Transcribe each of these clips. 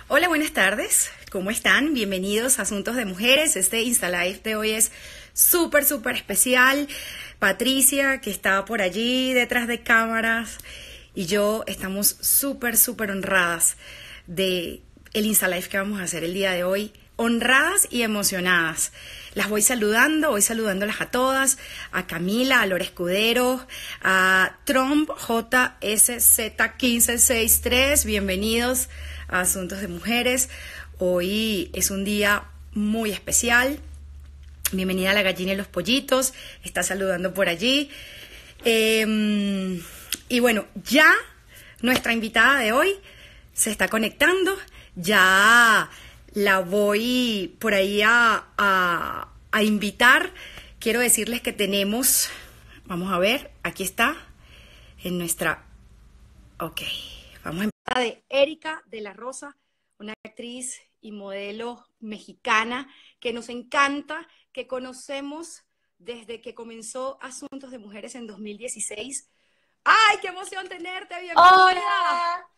Hola, buenas tardes. ¿Cómo están? Bienvenidos a Asuntos de Mujeres. Este InstaLive de hoy es súper especial. Patricia, que está por allí detrás de cámaras, y yo estamos súper honradas de el InstaLive que vamos a hacer el día de hoy. Honradas y emocionadas. Las voy saludándolas a todas, a Camila, a Lore Escudero, a Trump JSZ1563, bienvenidos a Asuntos de Mujeres. Hoy es un día muy especial. Bienvenida a la gallina y los pollitos, está saludando por allí. Y bueno, ya nuestra invitada de hoy se está conectando, ya la voy por ahí a invitar. Quiero decirles que tenemos, vamos a ver, aquí está, en nuestra, ok, vamos a empezar, de Erika de la Rosa, una actriz y modelo mexicana que nos encanta, que conocemos desde que comenzó Asuntos de Mujeres en 2016. ¡Ay, qué emoción tenerte! ¡Bienvenida! Hola,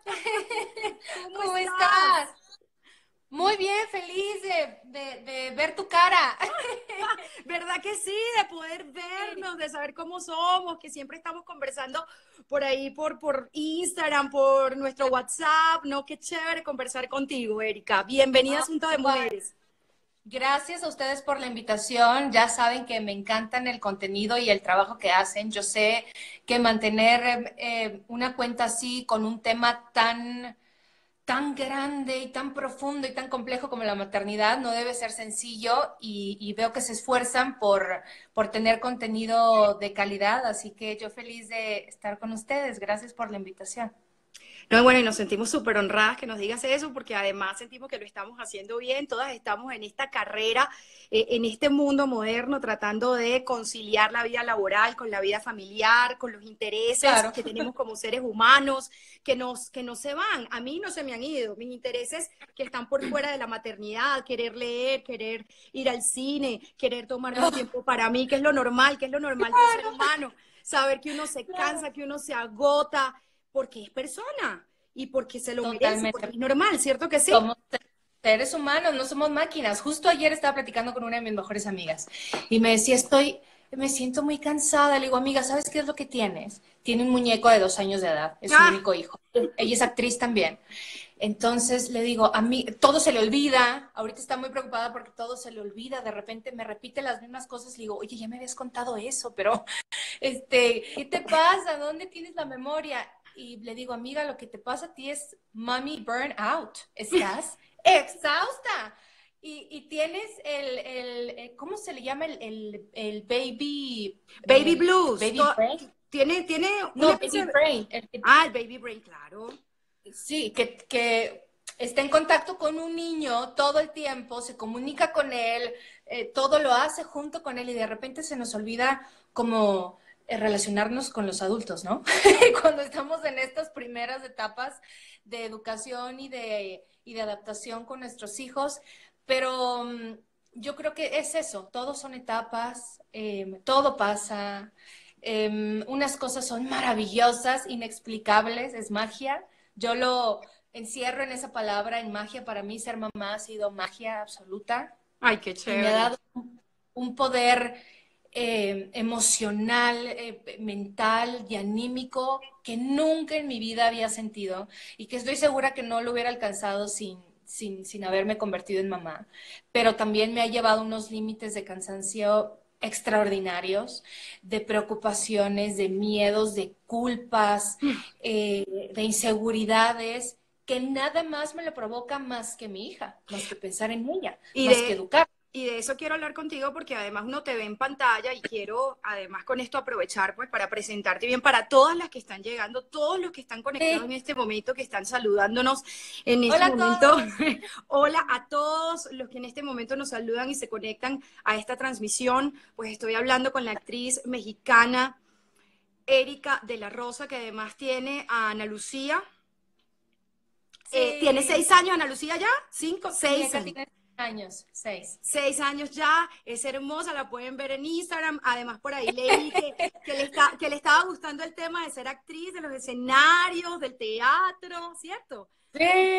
¿cómo estás? Muy bien, feliz de ver tu cara. ¿Verdad que sí? De poder vernos, de saber cómo somos, que siempre estamos conversando por ahí, por Instagram, por nuestro WhatsApp, ¿no? Qué chévere conversar contigo, Erika. Bienvenida a Ah, Asuntos de igual. Mujeres. Gracias a ustedes por la invitación. Ya saben que me encantan el contenido y el trabajo que hacen. Yo sé que mantener una cuenta así con un tema tan grande y tan profundo y tan complejo como la maternidad no debe ser sencillo y veo que se esfuerzan por tener contenido de calidad, así que yo feliz de estar con ustedes. Gracias por la invitación. No, bueno, y nos sentimos súper honradas que nos digas eso, porque además sentimos que lo estamos haciendo bien. Todas estamos en esta carrera, en este mundo moderno, tratando de conciliar la vida laboral con la vida familiar, con los intereses Claro, que tenemos como seres humanos, que no se van. A mí no se me han ido. Mis intereses que están por fuera de la maternidad, querer leer, querer ir al cine, querer tomarme un tiempo para mí, que es lo normal de un ser humano. Saber que uno se claro. cansa, que uno se agota porque es persona y porque se lo merece, porque Totalmente. es normal, ¿cierto que sí? Somos seres humanos, no somos máquinas. Justo ayer estaba platicando con una de mis mejores amigas y me decía, me siento muy cansada. Le digo, amiga, ¿sabes qué es lo que tienes? Tiene un muñeco de 2 años de edad, es su Ah, único hijo. Ella es actriz también. Entonces le digo, a mí todo se le olvida, ahorita está muy preocupada porque todo se le olvida, de repente me repite las mismas cosas, le digo, oye, ya me habías contado eso, pero ¿qué te pasa? ¿Dónde tienes la memoria? Y le digo, amiga, lo que te pasa a ti es mommy burnout, estás exhausta. Y tienes ¿cómo se le llama? El baby, baby blues. baby brain. Tiene una No, especie baby de... brain. Ah, el baby brain, claro. Sí, que está en contacto con un niño todo el tiempo, se comunica con él, todo lo hace junto con él y de repente se nos olvida como relacionarnos con los adultos, ¿no? Cuando estamos en estas primeras etapas de educación y de adaptación con nuestros hijos, pero yo creo que es eso, todos son etapas, todo pasa, unas cosas son maravillosas, inexplicables, es magia. Yo lo encierro en esa palabra, en magia. Para mí ser mamá ha sido magia absoluta Ay, qué y me ha chévere. dado un poder emocional, mental y anímico que nunca en mi vida había sentido y que estoy segura que no lo hubiera alcanzado sin haberme convertido en mamá. Pero también me ha llevado a unos límites de cansancio extraordinarios, de preocupaciones, de miedos, de culpas, de inseguridades, que nada más me lo provoca más que mi hija, más que pensar en ella, Y más que de, educar. y de eso quiero hablar contigo porque además uno te ve en pantalla y quiero además con esto aprovechar pues para presentarte bien para todas las que están llegando, todos los que están conectados en Sí. este momento, que están saludándonos en este Hola a momento. todos. Hola a todos los que en este momento nos saludan y se conectan a esta transmisión. Pues estoy hablando con la actriz mexicana Erika de la Rosa, que además tiene a Ana Lucía. ¿Tiene Sí, 6 años Ana Lucía ya? ¿5? mi 6 hija años. tiene años, 6. 6 años ya, es hermosa, la pueden ver en Instagram. Además, por ahí leí que le estaba gustando el tema de ser actriz, de los escenarios, del teatro, ¿cierto? Sí,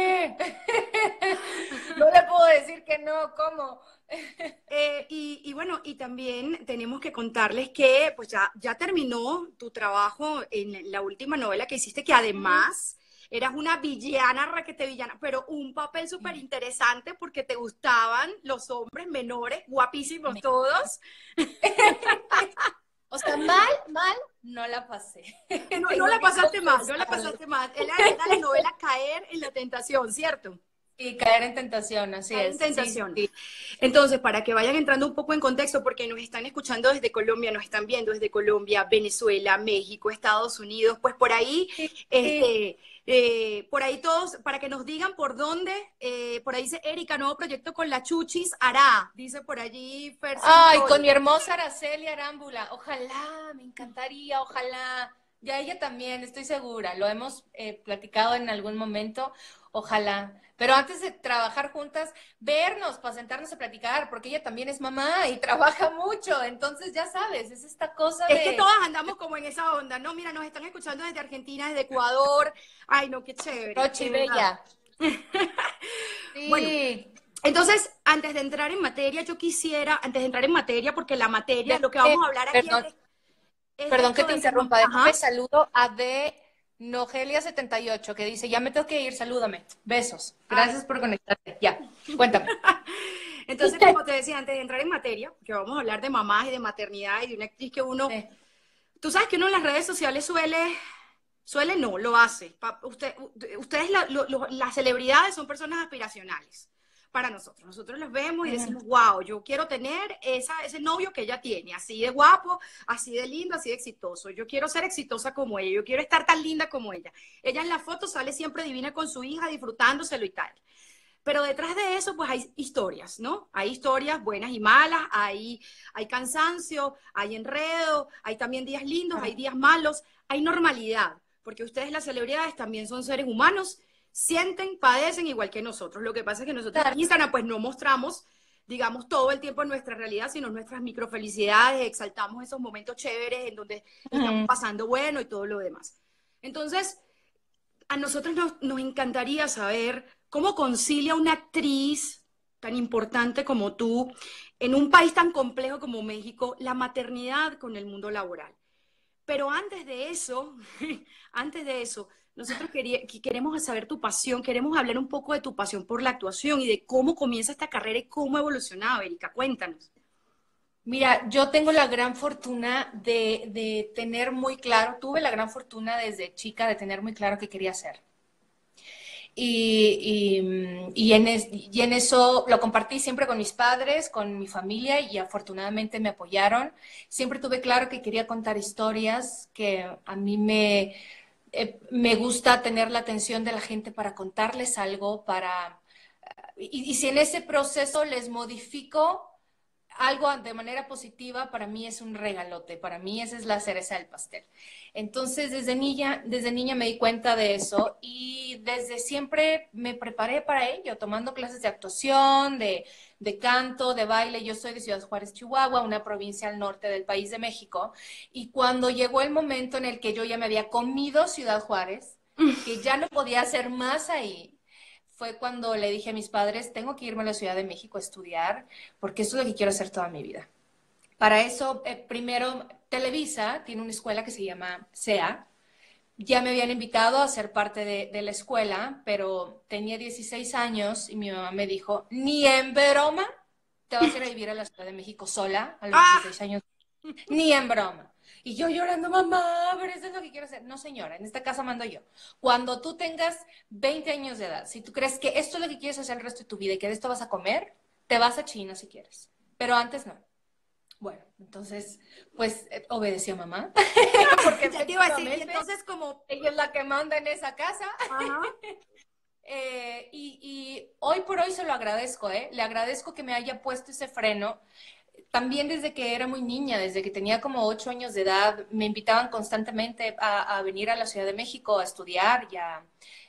no le puedo decir que no, ¿cómo? Y bueno, y también tenemos que contarles que pues ya terminó tu trabajo en la última novela que hiciste, que además eras una villana, raquete villana, pero un papel súper interesante porque te gustaban los hombres menores, guapísimos todos. O sea, mal, no la pasé. No, no Tengo la que pasaste mal, no la confesarlo. pasaste mal. Era la novela Caer en la Tentación, ¿cierto? Y caer en tentación, así Caer en es. Sí, sí, tentación. sí. Entonces, para que vayan entrando un poco en contexto, porque nos están escuchando desde Colombia, nos están viendo desde Colombia, Venezuela, México, Estados Unidos, pues Sí, sí. este, por ahí todos, para que nos digan por dónde, por ahí dice Erika, nuevo proyecto con la Chuchis hará, dice por allí Fer Ay, con Santoy. mi hermosa Araceli Arámbula. Ojalá, me encantaría, ojalá. Ya ella también, estoy segura. Lo hemos platicado en algún momento. Ojalá. Pero antes de trabajar juntas, vernos para sentarnos a platicar, porque ella también es mamá y trabaja mucho. Entonces, ya sabes, es esta cosa Es que de todas andamos como en esa onda, ¿no? Mira, nos están escuchando desde Argentina, desde Ecuador. Ay, no, qué chévere, Rochi de verdad. Bella. Bueno, Sí. entonces, antes de entrar en materia, yo quisiera, antes de entrar en materia, porque la materia, lo que vamos a Déjame, hablar aquí perdón, es de perdón que esto te de ser mamá. interrumpa. Déjame Ajá. saludo a de Nogelia78, que dice, ya me tengo que ir, salúdame. Besos. Ay. Gracias por conectarte. Ya, cuéntame. Entonces, como te decía, antes de entrar en materia, que vamos a hablar de mamás y de maternidad y de una actriz que uno, Sí. tú sabes que uno en las redes sociales suele no, lo hace. Ustedes, las celebridades son personas aspiracionales para nosotros. Nosotros los vemos y Ujú. decimos, wow, yo quiero tener ese novio que ella tiene, así de guapo, así de lindo, así de exitoso. Yo quiero ser exitosa como ella, yo quiero estar tan linda como ella. Ella en la foto sale siempre divina con su hija, disfrutándoselo y tal. Pero detrás de eso, pues hay historias, ¿no? Hay historias buenas y malas, hay cansancio, hay enredo, hay también días lindos, hay días malos, hay normalidad, porque ustedes las celebridades también son seres humanos, sienten, padecen igual que nosotros. Lo que pasa es que nosotros en Claro. Instagram pues no mostramos, digamos, todo el tiempo nuestra realidad, sino nuestras microfelicidades, exaltamos esos momentos chéveres en donde estamos Ujú. pasando bueno y todo lo demás. Entonces, a nosotros nos encantaría saber cómo concilia una actriz tan importante como tú en un país tan complejo como México la maternidad con el mundo laboral. Pero antes de eso, antes de eso, nosotros queremos saber tu pasión, queremos hablar un poco de tu pasión por la actuación y de cómo comienza esta carrera y cómo ha evolucionado, Erika. Cuéntanos. Mira, yo tengo la gran fortuna de tener muy claro, tuve la gran fortuna desde chica de tener muy claro qué quería hacer. Y en eso lo compartí siempre con mis padres, con mi familia y afortunadamente me apoyaron. Siempre tuve claro que quería contar historias, que a mí me gusta tener la atención de la gente para contarles algo, y si en ese proceso les modifico algo de manera positiva, para mí es un regalote, para mí esa es la cereza del pastel. Entonces, desde niña me di cuenta de eso y desde siempre me preparé para ello, tomando clases de actuación, de canto, de baile. Yo soy de Ciudad Juárez, Chihuahua, una provincia al norte del país de México. Y cuando llegó el momento en el que yo ya me había comido Ciudad Juárez, que ya no podía hacer más ahí, fue cuando le dije a mis padres, tengo que irme a la Ciudad de México a estudiar, porque eso es lo que quiero hacer toda mi vida. Para eso, primero, Televisa tiene una escuela que se llama SEA. Ya me habían invitado a ser parte de la escuela, pero tenía 16 años y mi mamá me dijo, ni en broma te vas a ir a vivir a la Ciudad de México sola a los ¡Ah! 16 años, ni en broma. Y yo llorando, mamá, pero eso es lo que quiero hacer. No, señora, en esta casa mando yo. Cuando tú tengas 20 años de edad, si tú crees que esto es lo que quieres hacer el resto de tu vida y que de esto vas a comer, te vas a China si quieres. Pero antes no. Bueno, entonces, pues obedeció a mamá, porque Ya te iba a decir, y efectivamente entonces como, ella es la que manda en esa casa. ajá, Y hoy por hoy se lo agradezco, ¿eh? Le agradezco que me haya puesto ese freno. También desde que era muy niña, desde que tenía como 8 años de edad, me invitaban constantemente a venir a la Ciudad de México a estudiar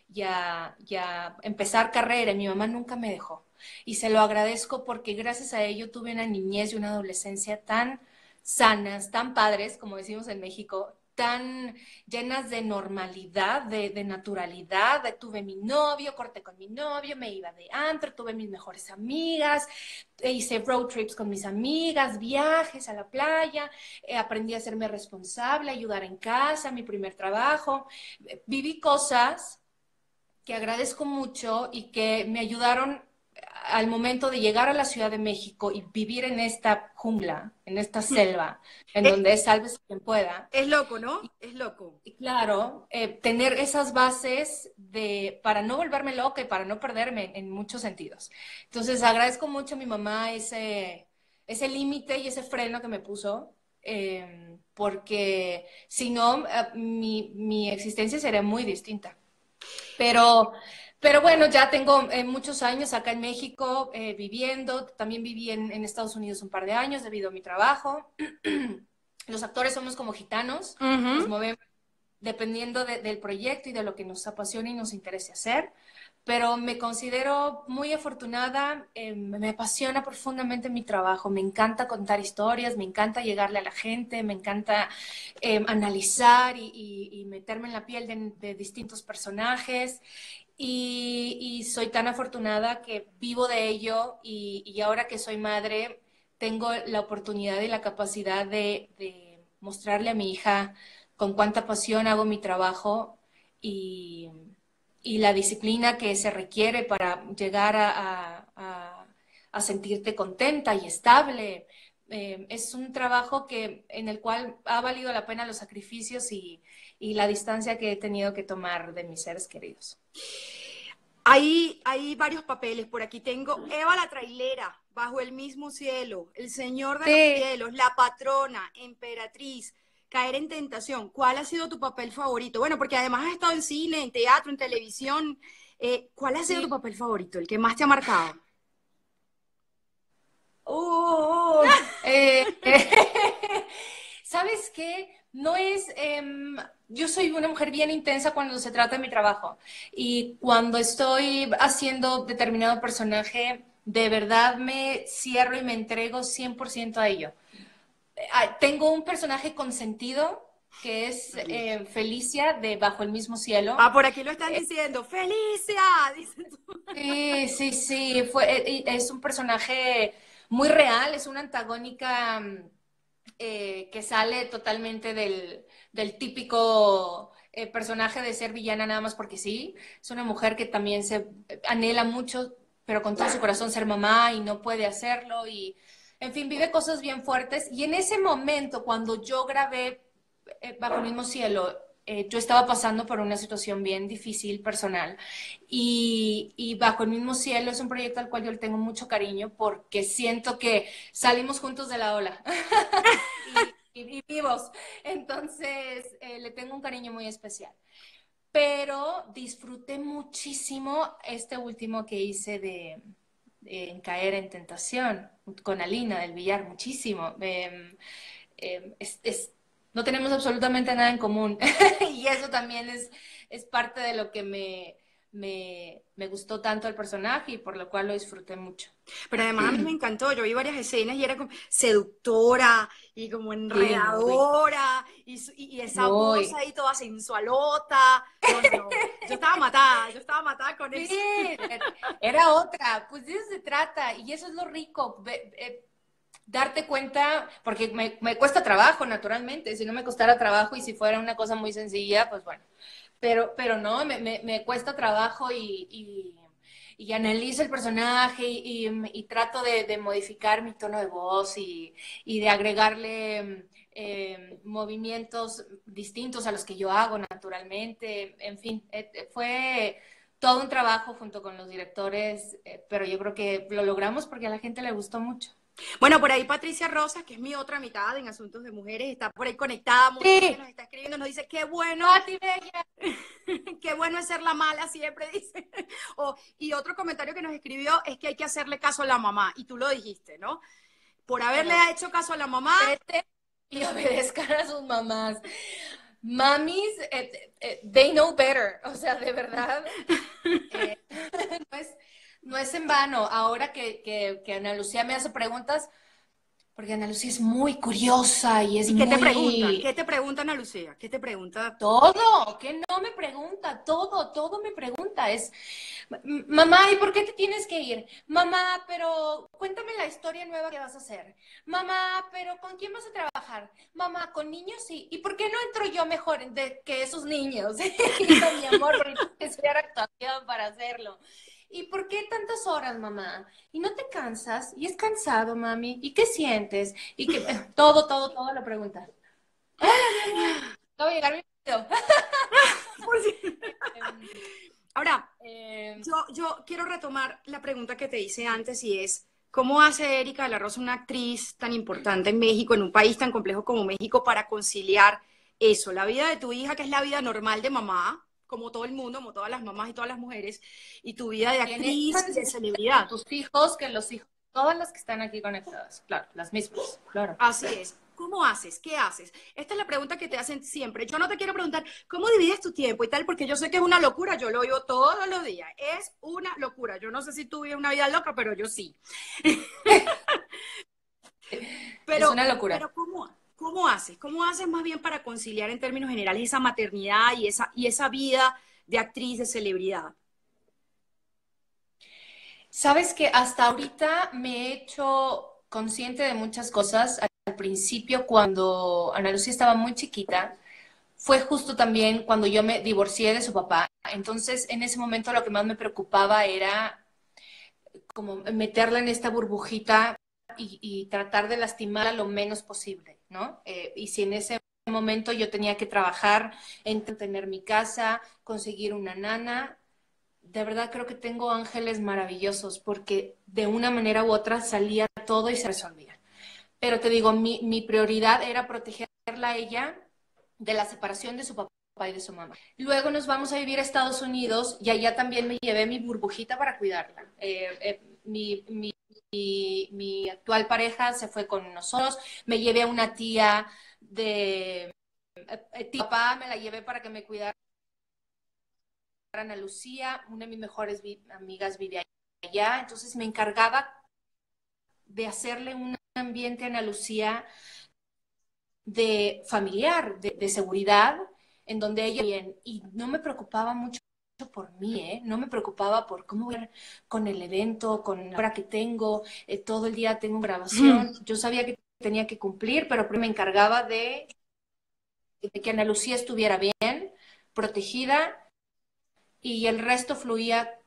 y a empezar carrera. Y mi mamá nunca me dejó. Y se lo agradezco porque gracias a ello tuve una niñez y una adolescencia tan sanas, tan padres, como decimos en México, tan llenas de normalidad, de naturalidad. Tuve mi novio, corté con mi novio, me iba de antro, tuve mis mejores amigas, hice road trips con mis amigas, viajes a la playa, aprendí a hacerme responsable, ayudar en casa, mi primer trabajo. Viví cosas que agradezco mucho y que me ayudaron al momento de llegar a la Ciudad de México y vivir en esta jungla, en esta selva, en Es, donde es sálvese quien pueda. es loco, ¿no? Es loco. Y claro, tener esas bases para no volverme loca y para no perderme en muchos sentidos. Entonces agradezco mucho a mi mamá ese límite y ese freno que me puso, porque si no, mi existencia sería muy distinta. Pero, pero bueno, ya tengo muchos años acá en México viviendo. También viví en Estados Unidos un par de años debido a mi trabajo. Los actores somos como gitanos, nos Ujú. movemos dependiendo del proyecto y de lo que nos apasiona y nos interese hacer. Pero me considero muy afortunada, me apasiona profundamente mi trabajo, me encanta contar historias, me encanta llegarle a la gente, me encanta analizar y meterme en la piel de distintos personajes. Y soy tan afortunada que vivo de ello y ahora que soy madre, tengo la oportunidad y la capacidad de mostrarle a mi hija con cuánta pasión hago mi trabajo y, y la disciplina que se requiere para llegar a sentirte contenta y estable. Es un trabajo en el cual ha valido la pena los sacrificios y la distancia que he tenido que tomar de mis seres queridos. Hay varios papeles. Por aquí tengo Eva la trailera, Bajo el mismo cielo, El Señor de los Sí, cielos, La patrona, Emperatriz, Caer en tentación. ¿Cuál ha sido tu papel favorito? Bueno, porque además has estado en cine, en teatro, en televisión. ¿Cuál ha sido tu sí. papel favorito, el que más te ha marcado? Eh, ¿Sabes qué? No es, yo soy una mujer bien intensa cuando se trata de mi trabajo y cuando estoy haciendo determinado personaje, de verdad me cierro y me entrego 100% a ello. Tengo un personaje consentido que es Felicia de Bajo el mismo cielo. Ah, por aquí lo están diciendo. ¡Felicia! Dicen tú. Sí, sí, sí, es un personaje muy real, es una antagónica que sale totalmente del típico personaje de ser villana nada más porque sí. Es una mujer que también se anhela mucho, pero con todo su corazón ser mamá y no puede hacerlo y, en fin, vive cosas bien fuertes. Y en ese momento, cuando yo grabé Bajo el mismo cielo, yo estaba pasando por una situación bien difícil personal y Bajo el mismo cielo es un proyecto al cual yo le tengo mucho cariño porque siento que salimos juntos de la ola y vivos. Entonces, le tengo un cariño muy especial. Pero disfruté muchísimo este último que hice en Caer en Tentación con Alina del Villar, muchísimo. No tenemos absolutamente nada en común y eso también es parte de lo que me gustó tanto el personaje y por lo cual lo disfruté mucho. Pero además a mí me encantó, yo vi varias escenas y era como seductora y como Sí, muy, enredadora y esa voz muy. ahí toda sensualota. No, no, no. Yo estaba matada con Sí, eso. era otra, pues de eso se trata y eso es lo rico, darte cuenta, porque me cuesta trabajo, naturalmente, si no me costara trabajo y si fuera una cosa muy sencilla, pues bueno, pero no, me cuesta trabajo y analizo el personaje y trato de modificar mi tono de voz y de agregarle movimientos distintos a los que yo hago naturalmente, en fin, fue todo un trabajo junto con los directores, pero yo creo que lo logramos porque a la gente le gustó mucho. Bueno, por ahí Patricia Rosas, que es mi otra mitad en Asuntos de Mujeres, está por ahí conectada, Monique Sí, nos está escribiendo, nos dice, qué bueno, Pati Bella. qué bueno es ser la mala siempre, dice. Y otro comentario que nos escribió es que hay que hacerle caso a la mamá, y tú lo dijiste, ¿no? Por haberle Claro. hecho caso a la mamá. Respeten y obedezcan a sus mamás. mamis, they know better, o sea, de verdad, no es, no es en vano. Ahora que Ana Lucía me hace preguntas, porque Ana Lucía es muy curiosa y es ¿Y qué te pregunta? muy... ¿Qué te pregunta Ana Lucía? ¿Qué te pregunta? Todo, que no me pregunta, todo me pregunta. Es, mamá, ¿y por qué te tienes que ir? Mamá, pero cuéntame la historia nueva que vas a hacer. Mamá, pero ¿con quién vas a trabajar? Mamá, con niños sí. ¿Y por qué no entro yo mejor que esos niños? Y yo, mi amor, porque tengo que estudiar actuación para hacerlo. ¿Y por qué tantas horas, mamá? ¿Y no te cansas? ¿Y es cansado, mami? ¿Y qué sientes? Y que todo lo pregunta. Hola, mi amor. Acabo de llegar mi video. Por si- Em, Ahora, em, yo quiero retomar la pregunta que te hice antes y es, ¿cómo hace Erika de la Rosa, una actriz tan importante en México, en un país tan complejo como México, para conciliar eso, la vida de tu hija, que es la vida normal de mamá, como todo el mundo, como todas las mamás y todas las mujeres, y tu vida de tiene mismas actriz y de necesidades con celebridad? tus hijos que los hijos, todas las que están aquí conectadas, claro, las mismas, claro. Así es. ¿Cómo haces? ¿Qué haces? Esta es la pregunta que te hacen siempre. Yo no te quiero preguntar cómo divides tu tiempo y tal, porque yo sé que es una locura. Yo lo oigo todos los días. Es una locura. Yo no sé si tú vives una vida loca, pero yo sí. Es Pero, una locura. pero ¿cómo haces? ¿Cómo haces más bien para conciliar en términos generales esa maternidad y esa vida de actriz, de celebridad? Sabes que hasta ahorita me he hecho consciente de muchas cosas. Al principio, cuando Ana Lucía estaba muy chiquita, fue justo también cuando yo me divorcié de su papá. Entonces, en ese momento lo que más me preocupaba era como meterla en esta burbujita y tratar de lastimarla lo menos posible, ¿no? Y si en ese momento yo tenía que trabajar en tener mi casa, conseguir una nana, de verdad creo que tengo ángeles maravillosos porque de una manera u otra salía todo y se resolvía. Pero te digo, mi prioridad era protegerla a ella de la separación de su papá y de su mamá. Luego nos vamos a vivir a Estados Unidos y allá también me llevé mi burbujita para cuidarla. Mi actual pareja se fue con nosotros, me llevé a una tía de papá, me la llevé para que me cuidara Ana Lucía, una de mis mejores amigas vive allá, entonces me encargaba de hacerle un ambiente a Ana Lucía de familiar, de seguridad, en donde ella bien, y no me preocupaba mucho por mí, ¿eh? No me preocupaba por cómo voy a ir con el evento, con la hora que tengo, todo el día tengo grabación, yo sabía que tenía que cumplir, pero me encargaba de que Ana Lucía estuviera bien, protegida, y el resto fluía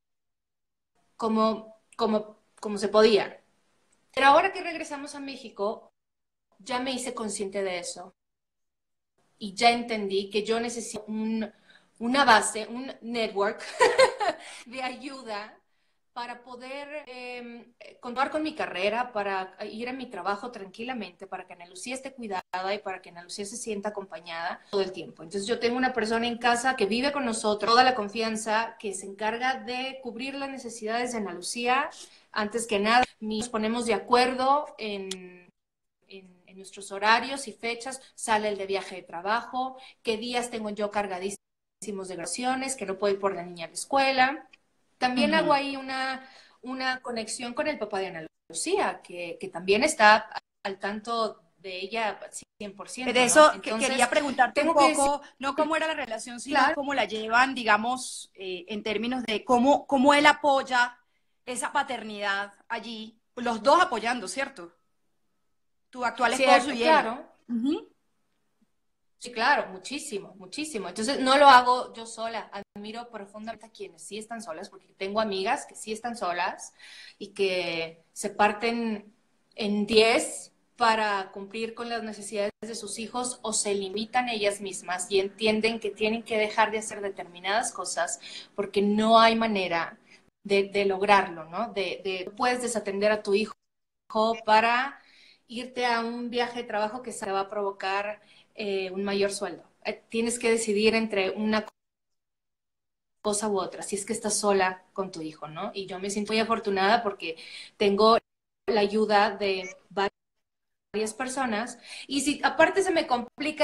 como se podía. Pero ahora que regresamos a México, ya me hice consciente de eso y ya entendí que yo necesito una base, un network de ayuda para poder continuar con mi carrera, para ir a mi trabajo tranquilamente, para que Ana Lucía esté cuidada y para que Ana Lucía se sienta acompañada todo el tiempo. Entonces yo tengo una persona en casa que vive con nosotros, toda la confianza, que se encarga de cubrir las necesidades de Ana Lucía. Antes que nada, nos ponemos de acuerdo en nuestros horarios y fechas, sale el de viaje de trabajo, qué días tengo yo cargadísimos de grabaciones, que no puedo ir por la niña a la escuela. También hago ahí una conexión con el papá de Ana Lucía, que también está al tanto de ella 100%, De ¿no? eso que Entonces, quería preguntarte un tengo que decir, poco, no cómo era la relación, sino claro, cómo la llevan, digamos, en términos de cómo él apoya esa paternidad allí, los dos apoyando, ¿cierto? Tu actual esposo cierto, y él. claro. Ujú. Sí, claro, muchísimo, muchísimo. Entonces, no lo hago yo sola. Admiro profundamente a quienes sí están solas, porque tengo amigas que sí están solas y que se parten en 10 para cumplir con las necesidades de sus hijos o se limitan ellas mismas y entienden que tienen que dejar de hacer determinadas cosas porque no hay manera de lograrlo, ¿no? Puedes desatender a tu hijo para irte a un viaje de trabajo que se va a provocar un mayor sueldo. Tienes que decidir entre una cosa u otra, si es que estás sola con tu hijo, ¿no? Y yo me siento muy afortunada porque tengo la ayuda de varias personas y si aparte se me complica,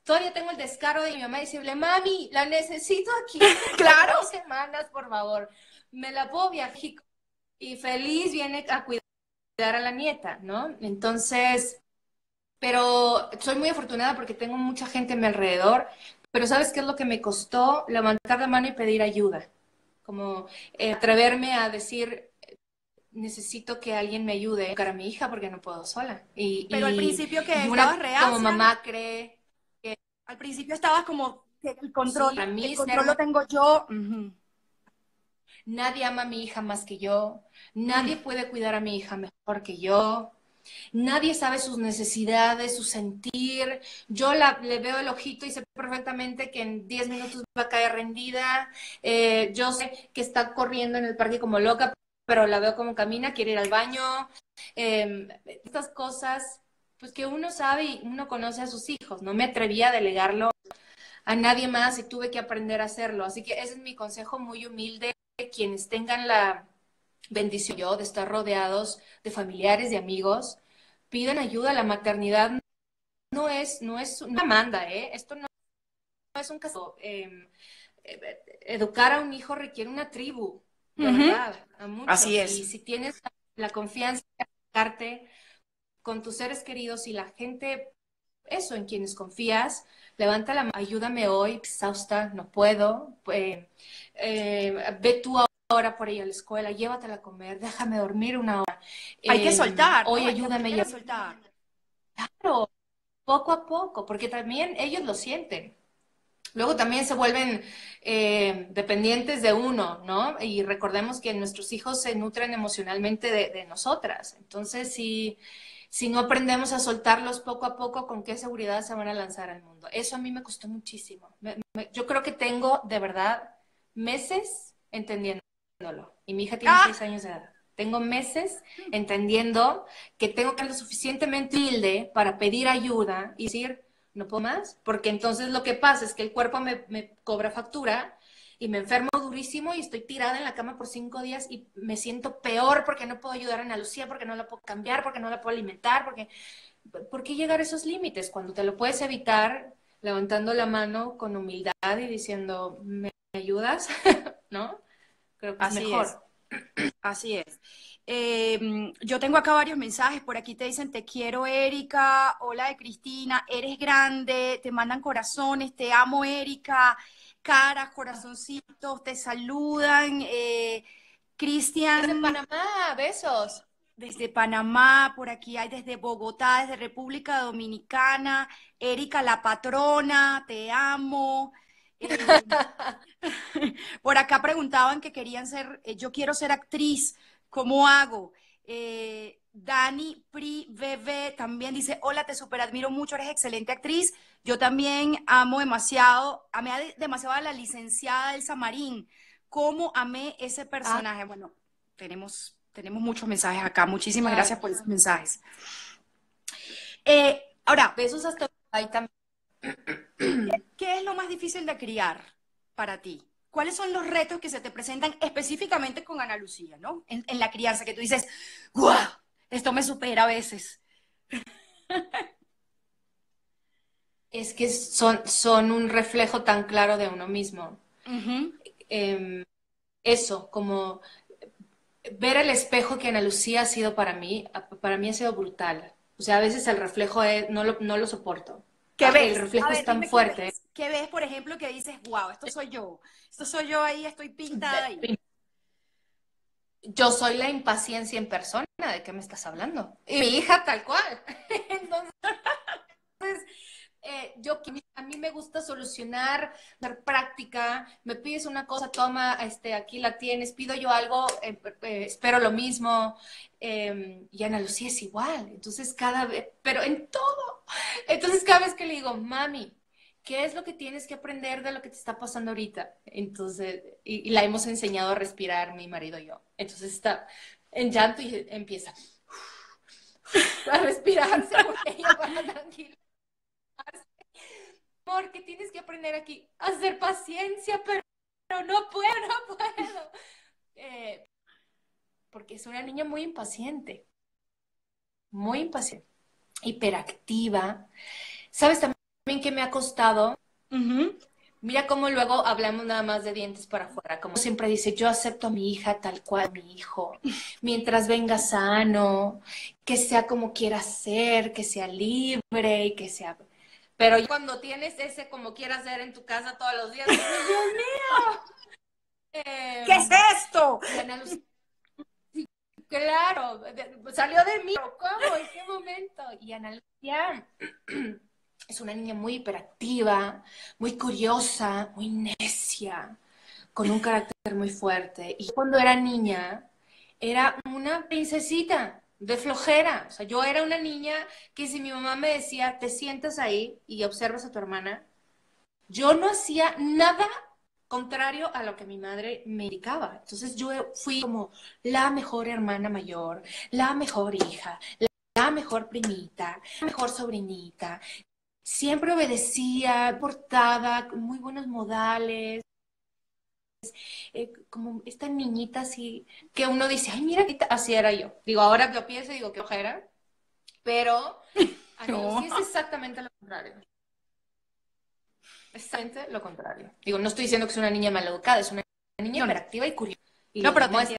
todavía tengo el descaro de mi mamá decirle, mami, la necesito aquí. Claro. 2 semanas, por favor. Me la puedo viajar y feliz viene a cuidar a la nieta, ¿no? Entonces, pero soy muy afortunada porque tengo mucha gente a mi alrededor, pero ¿sabes qué es lo que me costó? Levantar la mano y pedir ayuda, como atreverme a decir, necesito que alguien me ayude a educar a mi hija porque no puedo sola. Pero al principio que Y estabas una como reacia, mamá cree que al principio estabas como que sí, para el mí ser control lo tengo yo. Ujú. nadie ama a mi hija más que yo, nadie puede cuidar a mi hija mejor que yo, nadie sabe sus necesidades, su sentir. Yo le veo el ojito y sé perfectamente que en 10 minutos va a caer rendida. Yo sé que está corriendo en el parque como loca, pero la veo como camina, quiere ir al baño. Estas cosas, pues que uno sabe y uno conoce a sus hijos. No me atreví a delegarlo a nadie más y tuve que aprender a hacerlo. Así que ese es mi consejo muy humilde. Quienes tengan la bendición yo de estar rodeados de familiares, de amigos, pidan ayuda. La maternidad no es una manda, ¿eh? Esto no es un caso. Educar a un hijo requiere una tribu, de Ujú. verdad, a Así muchos. Y es. si tienes la confianza de acercarte con tus seres queridos y la gente, eso, en quienes confías, levanta la mano, ayúdame hoy, exhausta, no puedo, ve tú ahora por ella a la escuela, llévatela a comer, déjame dormir una hora, Hay que soltar, hoy ¿no? Hay que ayúdame a aprender a llevar, soltar. claro, poco a poco, porque también ellos lo sienten. Luego también se vuelven dependientes de uno, ¿no? Y recordemos que nuestros hijos se nutren emocionalmente de nosotras. Entonces, si no aprendemos a soltarlos poco a poco, ¿con qué seguridad se van a lanzar al mundo? Eso a mí me costó muchísimo. Yo creo que tengo, de verdad, meses entendiéndolo. Y mi hija tiene Ah, 6 años de edad. Tengo meses entendiendo que tengo que ser lo suficientemente humilde para pedir ayuda y decir, no puedo más, porque entonces lo que pasa es que el cuerpo me cobra factura y me enfermo durísimo y estoy tirada en la cama por 5 días y me siento peor porque no puedo ayudar a Ana Lucía, porque no la puedo cambiar, porque no la puedo alimentar, ¿por qué llegar a esos límites cuando te lo puedes evitar levantando la mano con humildad y diciendo, ¿me ayudas? ¿No? Creo que es así es. mejor. Así es. Yo tengo acá varios mensajes. Por aquí te dicen, te quiero, Erika. Hola de Cristina. Eres grande. Te mandan corazones. Te amo, Erika. Caras, corazoncitos. Te saludan. Desde Cristian, Panamá, besos. desde Panamá. Por aquí hay desde Bogotá, desde República Dominicana. Erika, la patrona. Te amo. Eh, Por acá preguntaban que querían ser, yo quiero ser actriz, ¿cómo hago? Dani Pri Bebé también dice, hola, te superadmiro mucho, eres excelente actriz. Yo también amo demasiado, amé demasiado a la licenciada Elsa Marín. ¿Cómo amé ese Ah, personaje? Bueno, tenemos muchos mensajes acá. Muchísimas claro. gracias por esos mensajes. Ahora, Besos hasta ahí también. ¿qué es lo más difícil de criar para ti? ¿Cuáles son los retos que se te presentan específicamente con Ana Lucía, ¿no? En la crianza, que tú dices, ¡guau! Esto me supera a veces. Es que son un reflejo tan claro de uno mismo. Ujú. Eh, Eso, como ver el espejo que Ana Lucía ha sido para mí ha sido brutal. O sea, a veces el reflejo no lo soporto. ¿Qué El ves? A reflejo es ver, tan dime qué fuerte. ves. ¿Qué ves, por ejemplo, que dices, wow, esto soy yo? Esto soy yo ahí, estoy pintada ahí. Yo soy la impaciencia en persona, ¿de qué me estás hablando? Y mi hija tal cual. Entonces, a mí me gusta solucionar, dar práctica, me pides una cosa, toma, aquí la tienes, pido yo algo, espero lo mismo, y Ana Lucía es igual, entonces cada vez, pero en todo, entonces cada vez que le digo, mami, ¿qué es lo que tienes que aprender de lo que te está pasando ahorita? Entonces, y la hemos enseñado a respirar mi marido y yo, entonces está en llanto y empieza a respirarse porque ella va tranquila. Porque tienes que aprender aquí a hacer paciencia, pero no puedo, no puedo. Eh, Porque es una niña muy impaciente, hiperactiva. ¿Sabes también? que me ha costado. Ujú. Mira cómo luego hablamos nada más de dientes para afuera. Como siempre dice, yo acepto a mi hija tal cual, mi hijo, mientras venga sano, que sea como quiera ser, que sea libre y que sea... Pero cuando tienes ese como quieras ser en tu casa todos los días, dices, Dios mío. ¿Qué es esto? Y Ana Lucía, claro, salió de mí. ¿Cómo? ¿En qué momento? Y Ana Lucía es una niña muy hiperactiva, muy curiosa, muy necia, con un carácter muy fuerte. Y cuando era niña, era una princesita de flojera. O sea, yo era una niña que si mi mamá me decía, te sientas ahí y observas a tu hermana, yo no hacía nada contrario a lo que mi madre me indicaba. Entonces yo fui como la mejor hermana mayor, la mejor hija, la mejor primita, la mejor sobrinita. Siempre obedecía, portada, con muy buenos modales, como esta niñita así, que uno dice, ay, mira, así era yo. Digo, ahora lo pienso y digo, qué ojera, pero Ana No. Lucía es exactamente lo contrario. Exactamente lo contrario. Digo, no estoy diciendo que es una niña maleducada, es una niña No, no. hiperactiva y curiosa. Y No, lo pero te demuestra, entiendo.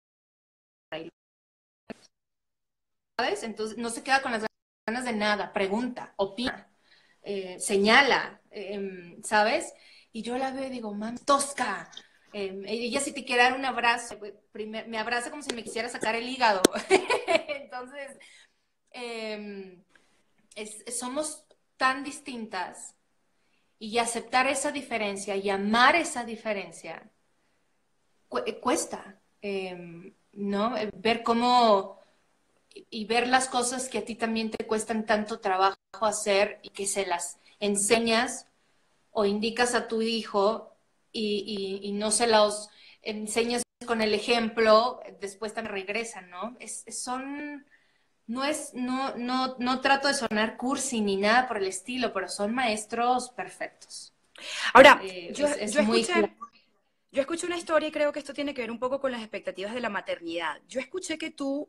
¿sabes? Entonces no se queda con las ganas de nada, pregunta, opina, señala, ¿sabes? Y yo la veo y digo, mami, tosca. Ella si te quiere dar un abrazo, me abraza como si me quisiera sacar el hígado. Entonces, somos tan distintas y aceptar esa diferencia y amar esa diferencia cuesta, ¿no? Ver cómo y ver las cosas que a ti también te cuestan tanto trabajo hacer y que se las enseñas o indicas a tu hijo y no se los enseñas con el ejemplo, después también regresan, ¿no? No trato de sonar cursi ni nada por el estilo, pero son maestros perfectos. Ahora, Es muy claro. yo escuché una historia y creo que esto tiene que ver un poco con las expectativas de la maternidad. Yo escuché que tú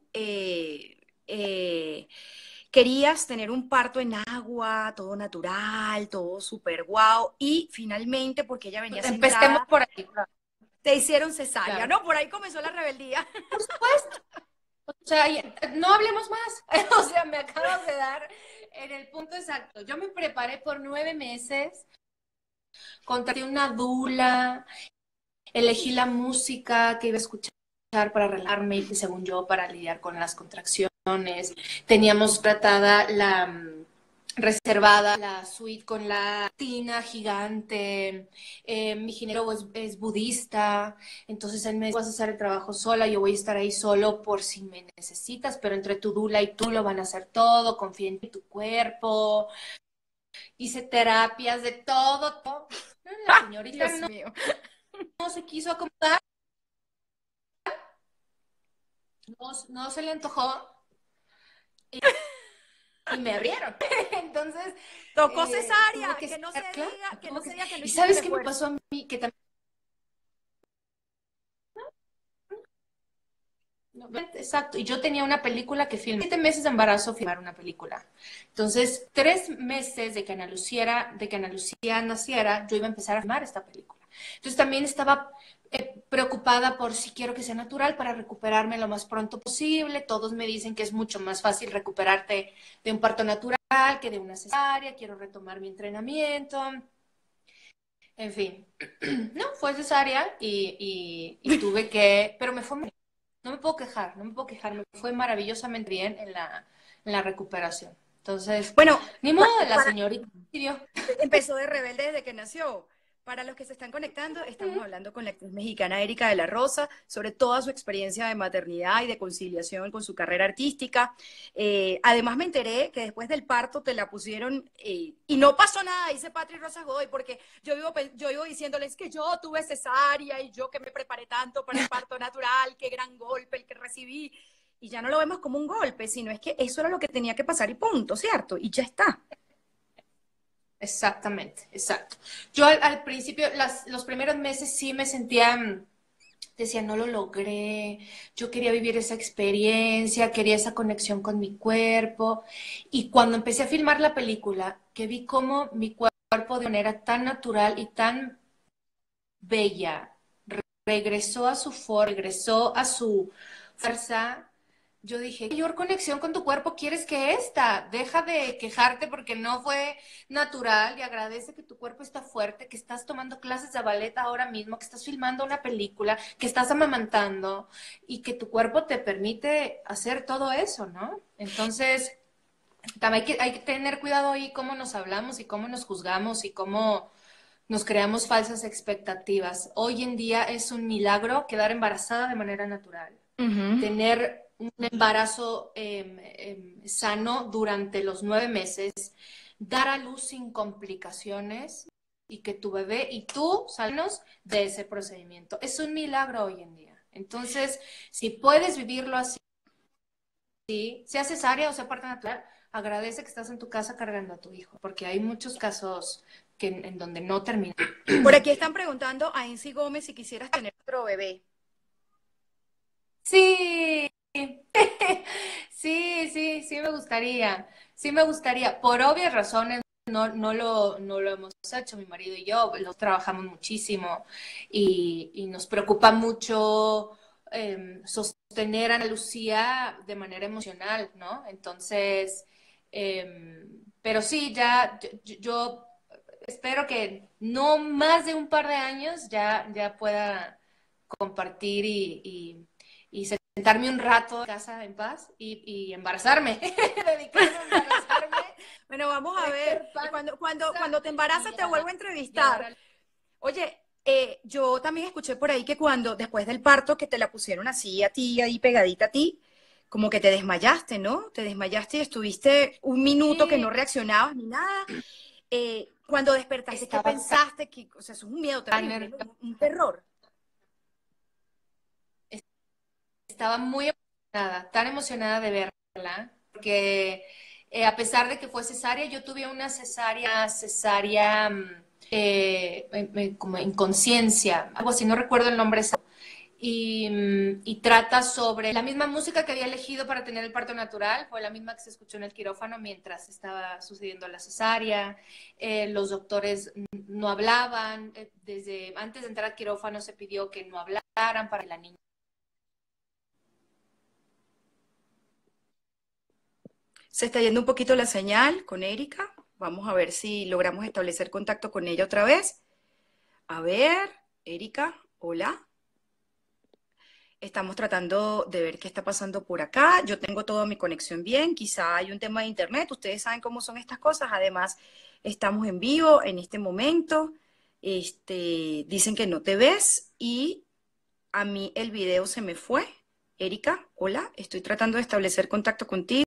querías tener un parto en agua, todo natural, todo súper guau, y finalmente, porque ella venía Empecemos sentada, por ahí, te hicieron cesárea, claro. ¿no? Por ahí comenzó la rebeldía. Por supuesto. O sea, no hablemos más. O sea, me acabas de dar en el punto exacto. Yo me preparé por 9 meses, contraté una dula, elegí la música que iba a escuchar para relajarme y según yo para lidiar con las contracciones. Teníamos tratada reservada la suite con la tina gigante. Mi ginecólogo es budista, entonces él me dijo, vas a hacer el trabajo sola, yo voy a estar ahí solo por si me necesitas, pero entre tu dula y tú lo van a hacer todo, confía en tu cuerpo. Hice terapias de todo. La señorita Dios mío. no se quiso acomodar, no se le antojó y me abrieron. Entonces, Tocó tuvo cesárea, que que no ser, se claro, diga, que no se diga que no ¿Y hiciste el sabes qué me esfuerzo. pasó a mí? Que también, no, exacto, y yo tenía una película que filmé, 7 meses de embarazo filmar una película. Entonces, 3 meses de que Ana Lucía naciera, yo iba a empezar a filmar esta película. Entonces también estaba preocupada por si quiero que sea natural para recuperarme lo más pronto posible. Todos me dicen que es mucho más fácil recuperarte de un parto natural que de una cesárea. Quiero retomar mi entrenamiento. En fin, no, fue cesárea y tuve que, pero me fue muy bien. No me puedo quejar, no me puedo quejar, me fue maravillosamente bien en la recuperación. Entonces, Bueno, ni modo, pa- la para, señorita decidió. empezó de rebelde desde que nació. Para los que se están conectando, estamos hablando con la actriz mexicana Erika de la Rosa sobre toda su experiencia de maternidad y de conciliación con su carrera artística. Además, me enteré que después del parto te la pusieron y no pasó nada, dice Patri Rosa Godoy, porque yo vivo diciéndoles que yo tuve cesárea y yo que me preparé tanto para el parto natural, qué gran golpe el que recibí. Y ya no lo vemos como un golpe, sino es que eso era lo que tenía que pasar y punto, ¿cierto? Y ya está. Exactamente, exacto. Yo al principio, los primeros meses sí me sentía decía, no lo logré, yo quería vivir esa experiencia, quería esa conexión con mi cuerpo. Y cuando empecé a filmar la película, que vi cómo mi cuerpo de manera tan natural y tan bella regresó a su forma, regresó a su fuerza, yo dije, ¿qué mayor conexión con tu cuerpo quieres que esta? Deja de quejarte porque no fue natural y agradece que tu cuerpo está fuerte, que estás tomando clases de ballet ahora mismo, que estás filmando una película, que estás amamantando y que tu cuerpo te permite hacer todo eso, ¿no? Entonces, también hay que tener cuidado ahí cómo nos hablamos y cómo nos juzgamos y cómo nos creamos falsas expectativas. Hoy en día es un milagro quedar embarazada de manera natural, Ujú. tener un embarazo sano durante los 9 meses, dar a luz sin complicaciones y que tu bebé y tú salnos de ese procedimiento. Es un milagro hoy en día. Entonces, si puedes vivirlo así, sea cesárea o sea parte natural, agradece que estás en tu casa cargando a tu hijo, porque hay muchos casos en donde no termina. Por aquí están preguntando a Enzi Gómez si quisieras tener otro bebé. Sí, sí me gustaría. Sí me gustaría. Por obvias razones no lo hemos hecho, mi marido y yo, lo trabajamos muchísimo y nos preocupa mucho sostener a Ana Lucía de manera emocional, ¿no? Entonces, pero sí, yo espero que no más de un par de años ya pueda compartir y sentarme un rato en casa en paz y embarazarme, dedicarme a embarazarme, Bueno, vamos a ver. ser Y panza cuando te embarazas te vuelvo a llegar entrevistar. al... Oye, yo también escuché por ahí que cuando, después del parto, que te la pusieron así a ti, ahí pegadita a ti, como que te desmayaste, ¿no? Te desmayaste y estuviste un minuto que no Sí, reaccionabas ni nada. Cuando despertaste, ¿qué estaba pensaste? O sea, eso es un miedo tan terrible, ¿no? nerviosa, Un terror. estaba muy emocionada, tan emocionada de verla, porque a pesar de que fue cesárea, yo tuve una cesárea como inconsciencia, algo así, no recuerdo el nombre exacto. Y trata sobre la misma música que había elegido para tener el parto natural, fue la misma que se escuchó en el quirófano mientras estaba sucediendo la cesárea. Los doctores no hablaban, desde antes de entrar al quirófano se pidió que no hablaran para que la niña. Se está yendo un poquito la señal con Erika. Vamos a ver si logramos establecer contacto con ella otra vez. A ver, Erika, hola. Estamos tratando de ver qué está pasando por acá. Yo tengo toda mi conexión bien. Quizá hay un tema de internet. Ustedes saben cómo son estas cosas. Además, estamos en vivo en este momento. Dicen que no te ves y a mí el video se me fue. Erika, hola. Estoy tratando de establecer contacto contigo.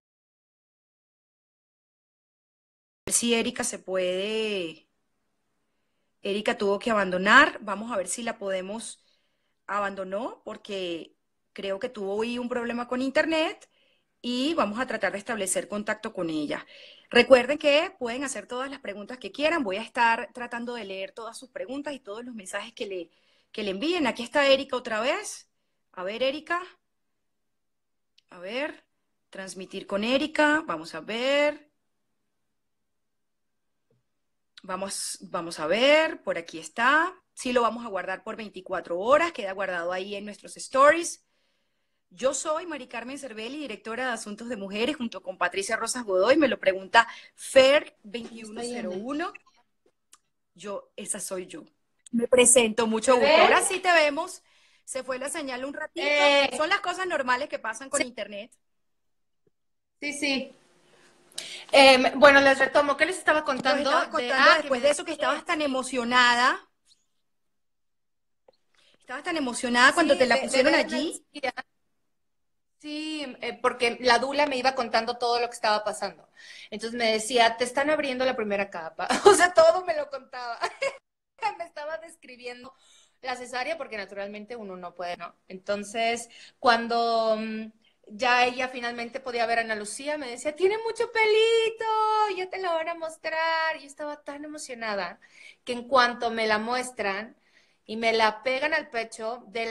A ver si Erika se puede. Erika tuvo que abandonar. Vamos a ver si la podemos. Abandonó porque creo que tuvo hoy un problema con internet y vamos a tratar de establecer contacto con ella. Recuerden que pueden hacer todas las preguntas que quieran. Voy a estar tratando de leer todas sus preguntas y todos los mensajes que le envíen. Aquí está Erika otra vez. A ver, Erika. A ver. Transmitir con Erika. Vamos a ver. Vamos a ver. Por aquí está. Sí lo vamos a guardar por 24 horas. Queda guardado ahí en nuestros stories. Yo soy Mari Carmen Cervelli, directora de Asuntos de Mujeres, junto con Patricia Rosas Godoy. Me lo pregunta Está yendo. Fer2101. Esa soy yo. Me presento, mucho ¿Me gusto. Ahora ven? sí te vemos. Se fue la señal un ratito. Eh, Son las cosas normales que pasan con sí, internet. sí. Bueno, les retomo. ¿Qué les estaba Nos contando? estabas contando después de eso que estabas tan emocionada. Estabas tan emocionada cuando Sí, te la de pusieron ver a Ana allí. Lucía. Sí, porque la dula me iba contando todo lo que estaba pasando. Entonces me decía, te están abriendo la primera capa. O sea, todo me lo contaba. Me estaba describiendo la cesárea porque naturalmente uno no puede, ¿no? Entonces, cuando ya ella finalmente podía ver a Ana Lucía, me decía, tiene mucho pelito, ya te lo van a mostrar. Y yo estaba tan emocionada que en cuanto me la muestran y me la pegan al pecho,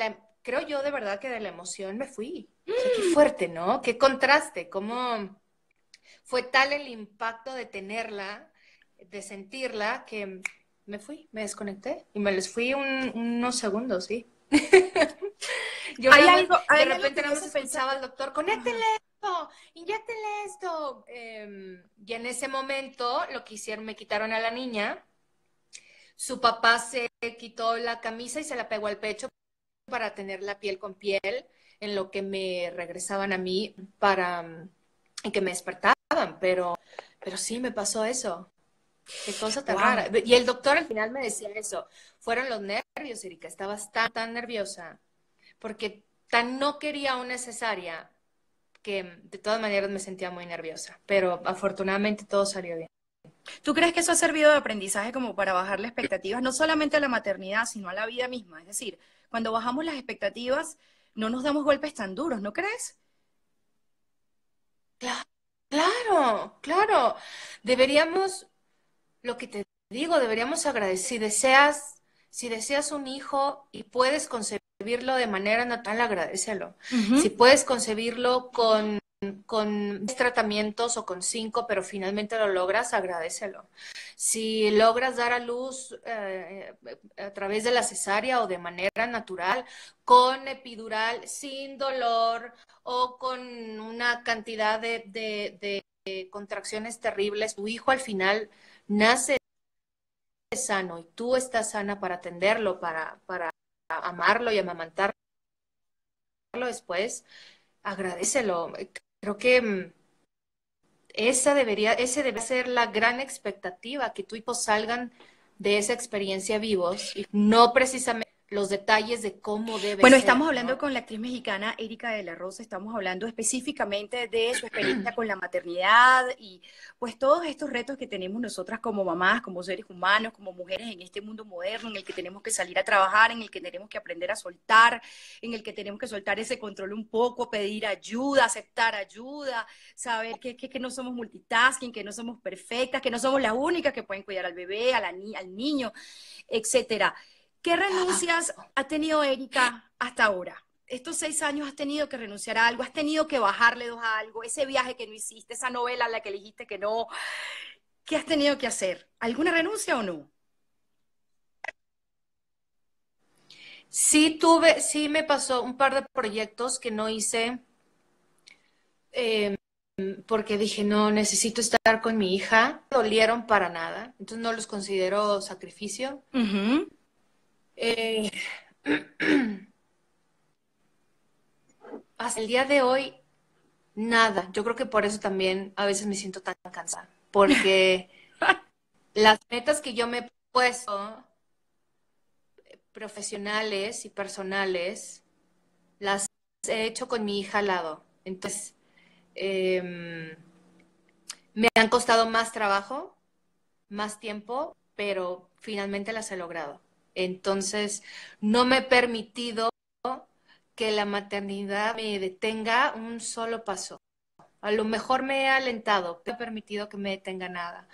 creo yo de verdad que de la emoción me fui. O sea, qué fuerte, ¿no? Qué contraste, cómo fue tal el impacto de tenerla, de sentirla, que me fui, me desconecté y me les fui unos segundos, sí. Yo nada más, de hay algo repente que me nada más hace pensar. escuchaba al doctor, conéctenle Ajá. esto, inyéctenle esto. Y en ese momento lo que hicieron, me quitaron a la niña, su papá se quitó la camisa y se la pegó al pecho para tener la piel con piel, en lo que me regresaban a mí para y que me despertaban, pero sí me pasó eso. Qué cosa tan rara. Wow. Y el doctor al final me decía eso. Fueron los nervios, Erika. Estabas tan nerviosa porque tan no quería una cesárea que de todas maneras me sentía muy nerviosa. Pero afortunadamente todo salió bien. ¿Tú crees que eso ha servido de aprendizaje como para bajar las expectativas, no solamente a la maternidad, sino a la vida misma? Es decir, cuando bajamos las expectativas, no nos damos golpes tan duros, ¿no crees? Claro, claro, claro. Deberíamos, lo que te digo, deberíamos agradecer. Si deseas un hijo y puedes concebirlo de manera natural, agradécelo. Si Ujú. puedes concebirlo con 10 tratamientos o con 5, pero finalmente lo logras, agradécelo. Si logras dar a luz a través de la cesárea o de manera natural, con epidural, sin dolor o con una cantidad de contracciones terribles, tu hijo al final nace sano y tú estás sana para atenderlo, para amarlo y amamantarlo después, agradecelo. Creo que ese debería ser la gran expectativa, que tu hijo salgan de esa experiencia vivos y no precisamente los detalles de cómo debe Bueno, estamos ser, hablando ¿no? con la actriz mexicana Erika de la Rosa, estamos hablando específicamente de su experiencia con la maternidad y pues todos estos retos que tenemos nosotras como mamás, como seres humanos, como mujeres en este mundo moderno en el que tenemos que salir a trabajar, en el que tenemos que aprender a soltar, en el que tenemos que soltar ese control un poco, pedir ayuda, aceptar ayuda, saber que no somos multitasking, que no somos perfectas, que no somos las únicas que pueden cuidar al bebé, al niño, etcétera. ¿Qué renuncias ha tenido Erika hasta ahora? Estos 6 años has tenido que renunciar a algo, has tenido que bajarle dos a algo, ese viaje que no hiciste, esa novela a la que dijiste que no, ¿qué has tenido que hacer? ¿Alguna renuncia o no? Sí me pasó un par de proyectos que no hice eh, porque dije, no, necesito estar con mi hija. No dolieron para nada, entonces no los considero sacrificio. Ujú. Eh, Hasta el día de hoy, nada. Yo creo que por eso también a veces me siento tan cansada, porque las metas que yo me he puesto, profesionales y personales, las he hecho con mi hija al lado. Entonces, eh, me han costado más trabajo, más tiempo, pero finalmente las he logrado. Entonces, no me he permitido que la maternidad me detenga un solo paso. A lo mejor me he alentado, pero no he permitido que me detenga nada.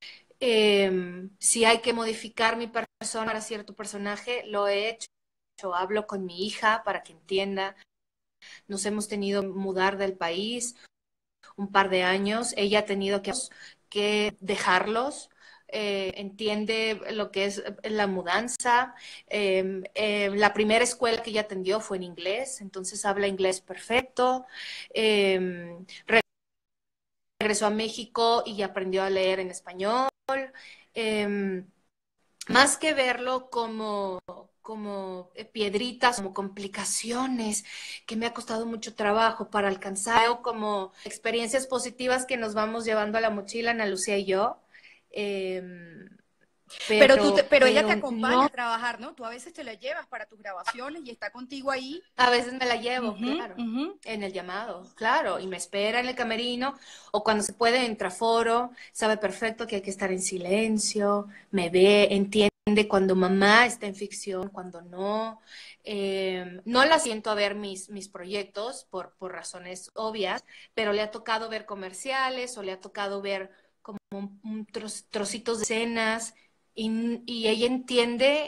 Si hay que modificar mi persona para cierto personaje, lo he hecho. Hablo con mi hija para que entienda. Nos hemos tenido que mudar del país un par de años. Ella ha tenido que dejarlos. Entiende lo que es la mudanza. La primera escuela que ella atendió fue en inglés, entonces habla inglés perfecto. Eh, Regresó a México y aprendió a leer en español. Eh, Más que verlo como piedritas, como complicaciones que me ha costado mucho trabajo para alcanzar, veo como experiencias positivas que nos vamos llevando a la mochila, Ana Lucía y yo. Eh, Pero ella te pero acompaña no, a trabajar, ¿no? Tú a veces te la llevas para tus grabaciones y está contigo ahí. a veces me la llevo, Ujú, claro, ujú. en el llamado, claro, y me espera en el camerino, o cuando se puede entra foro, sabe perfecto que hay que estar en silencio, me ve, entiende cuando mamá está en ficción, cuando no. No la siento a ver mis proyectos por razones obvias, pero le ha tocado ver comerciales o le ha tocado ver como trocitos de escenas y ella entiende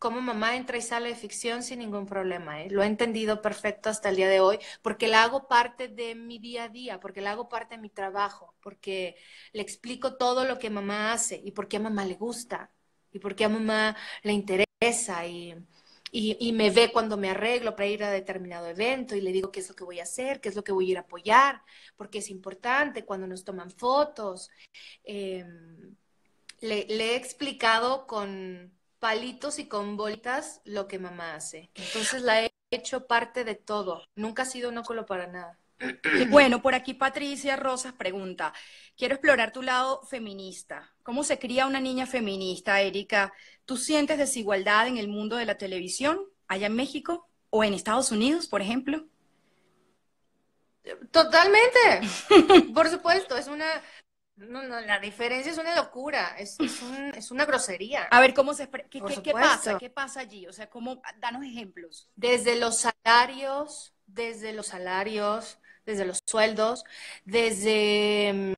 como mamá entra y sale de ficción sin ningún problema, ¿eh? Lo he entendido perfecto hasta el día de hoy, porque la hago parte de mi día a día, porque la hago parte de mi trabajo, porque le explico todo lo que mamá hace y por qué a mamá le gusta y por qué a mamá le interesa y me ve cuando me arreglo para ir a determinado evento y le digo qué es lo que voy a hacer, qué es lo que voy a ir a apoyar, porque es importante cuando nos toman fotos. Eh, le he explicado con palitos y con bolitas lo que mamá hace. Entonces la he hecho parte de todo. Nunca ha sido un óculo para nada. Bueno, por aquí Patricia Rosas pregunta, quiero explorar tu lado feminista. ¿Cómo se cría una niña feminista, Erika? ¿Tú sientes desigualdad en el mundo de la televisión, allá en México o en Estados Unidos, por ejemplo? Totalmente. Por supuesto, es una... No, no, la diferencia es una locura, es una grosería, A ver, por qué pasa? supuesto. ¿Qué pasa allí? O sea, danos ejemplos. Desde los sueldos, desde,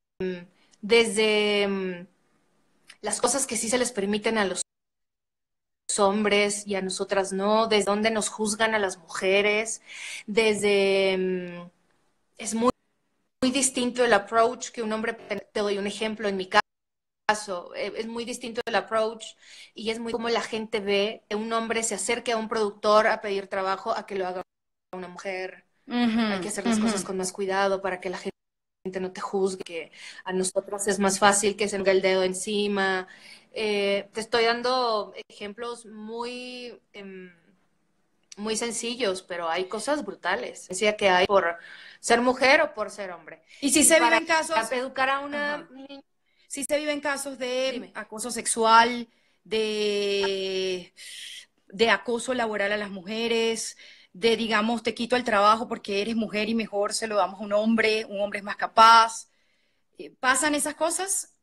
desde las cosas que sí se les permiten a los hombres y a nosotras no, desde dónde nos juzgan a las mujeres, desde... es muy distinto el approach que un hombre, te doy un ejemplo en mi caso, es muy distinto el approach y es muy como la gente ve que un hombre se acerque a un productor a pedir trabajo a que lo haga una mujer. Hay Ujú, que hacer las ujú. cosas con más cuidado para que la gente no te juzgue, que a nosotras es más fácil que se ponga el dedo encima. Te estoy dando ejemplos muy sencillos, pero hay cosas brutales. Decía que hay por ser mujer o por ser hombre. Y si Y se para viven casos, educar a una ajá. niña, Sí se viven casos de dime. acoso sexual, de, de acoso laboral a las mujeres, de, digamos, te quito el trabajo porque eres mujer y mejor se lo damos a un hombre es más capaz. ¿Pasan esas cosas?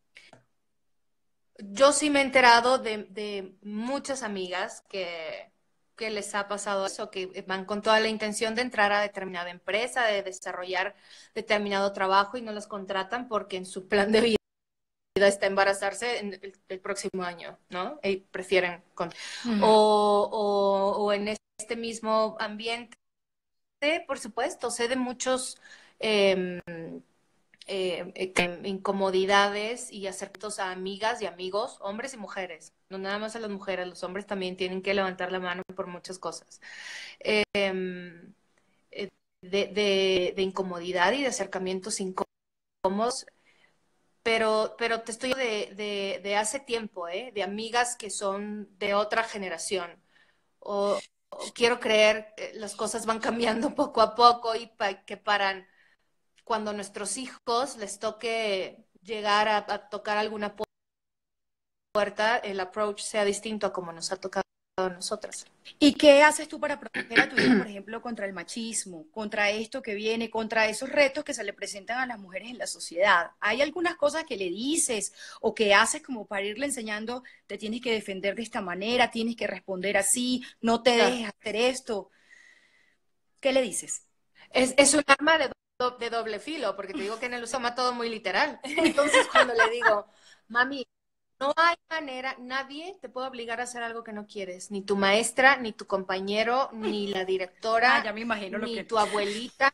Yo sí me he enterado de muchas amigas que les ha pasado eso, que van con toda la intención de entrar a determinada empresa, de desarrollar determinado trabajo y no las contratan porque en su plan de vida está embarazarse en el próximo año, ¿no? Y prefieren Mm. o en este mismo ambiente, por supuesto, sé de muchos eh, incomodidades y acercamientos a amigas y amigos, hombres y mujeres, no nada más a las mujeres, los hombres también tienen que levantar la mano por muchas cosas, eh, de incomodidad y de acercamientos incómodos, pero te estoy de hace tiempo, de amigas que son de otra generación. O quiero creer que las cosas van cambiando poco a poco y que paran cuando a nuestros hijos les toque llegar a tocar alguna puerta, el approach sea distinto a como nos ha tocado a nosotras. ¿Y qué haces tú para proteger a tu hija, por ejemplo, contra el machismo, contra esto que viene, contra esos retos que se le presentan a las mujeres en la sociedad? ¿Hay algunas cosas que le dices o que haces como para irle enseñando, te tienes que defender de esta manera, tienes que responder así, no te dejes hacer esto? ¿Qué le dices? Es un arma de doble filo, porque te digo que en el uso toma todo muy literal. Entonces, cuando le digo, mami, no hay manera, nadie te puede obligar a hacer algo que no quieres, ni tu maestra, ni tu compañero, ni la Ah, directora, ya me imagino lo ni que... tu abuelita,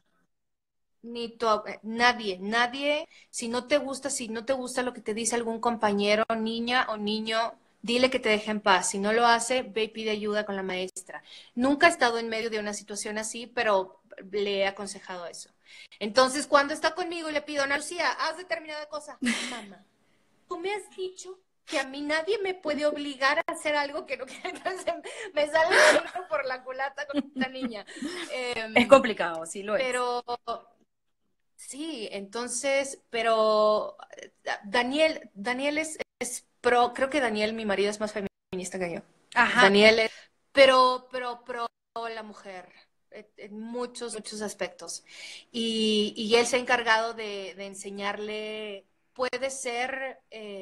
nadie, si no te gusta lo que te dice algún compañero, niña o niño, dile que te deje en paz. Si no lo hace, ve y pide ayuda con la maestra. Nunca he estado en medio de una situación así, pero le he aconsejado eso. Entonces, cuando está conmigo y le pido, Ana Lucía, haz determinada cosa, mamá, tú me has dicho que a mí nadie me puede obligar a hacer algo que no quiero. Entonces me sale el tiro por la culata con esta niña. Es complicado, sí lo es. Pero sí, entonces, pero Daniel es pro, creo que Daniel, mi marido, es más feminista que yo. Ajá. Daniel es, pero pro la mujer en muchos aspectos. Y él se ha encargado de enseñarle, puede ser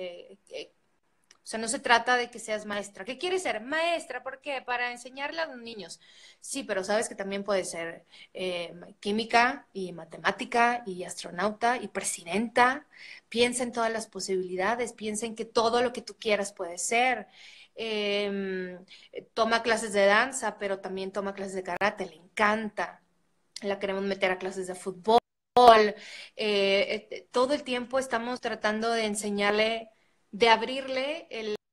o sea, no se trata de que seas maestra. ¿Qué quieres ser? Maestra, ¿por qué? Para enseñarle a los niños. Sí, pero sabes que también puede ser química y matemática y astronauta y presidenta. Piensa en todas las posibilidades, piensa en que todo lo que tú quieras puede ser. toma clases de danza, pero también toma clases de karate, le encanta. La queremos meter a clases de fútbol. Todo el tiempo estamos tratando de enseñarle, de abrirle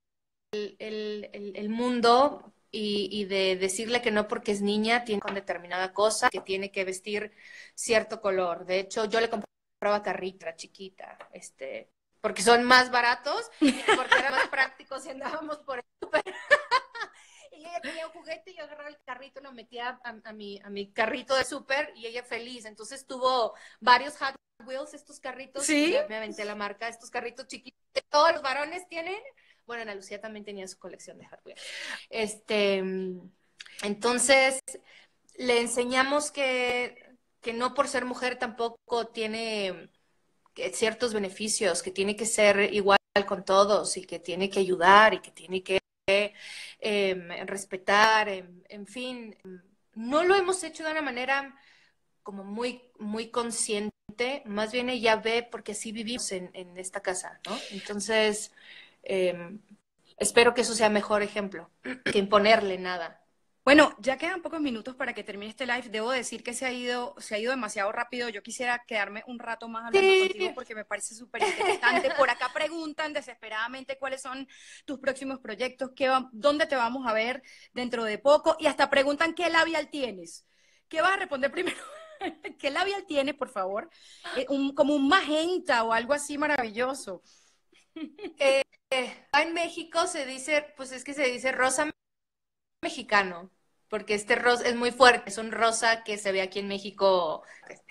el mundo y de decirle que no porque es niña tiene con determinada cosa, que tiene que vestir cierto color. De hecho, yo le compraba carrito, chiquita, porque son más baratos y porque eran más prácticos y andábamos por el súper. Y ella tenía un juguete y yo agarraba el carrito y lo metía a mi carrito de súper y ella feliz. Entonces tuvo varios Hot Wheels, estos carritos, ¿Sí? y ya me aventé la marca, estos carritos chiquitos que todos los varones tienen. Bueno, Ana Lucía también tenía su colección de Hot Wheels. Entonces, le enseñamos que no por ser mujer tampoco tiene ciertos beneficios, que tiene que ser igual con todos y que tiene que ayudar y que tiene que respetar, en fin. No lo hemos hecho de una manera como muy, muy consciente, más bien ella ve porque así vivimos en esta casa, ¿no? Entonces, espero que eso sea mejor ejemplo que imponerle nada. Bueno, ya quedan pocos minutos para que termine este live. Debo decir que se ha ido demasiado rápido. Yo quisiera quedarme un rato más hablando Sí. contigo porque me parece súper interesante. Por acá preguntan desesperadamente cuáles son tus próximos proyectos, dónde te vamos a ver dentro de poco y hasta preguntan qué labial tienes. ¿Qué vas a responder primero? ¿Qué labial tienes, por favor? Como un magenta o algo así maravilloso. En México se dice, pues es que se dice rosa mexicano, porque este rosa es muy fuerte, es un rosa que se ve aquí en México.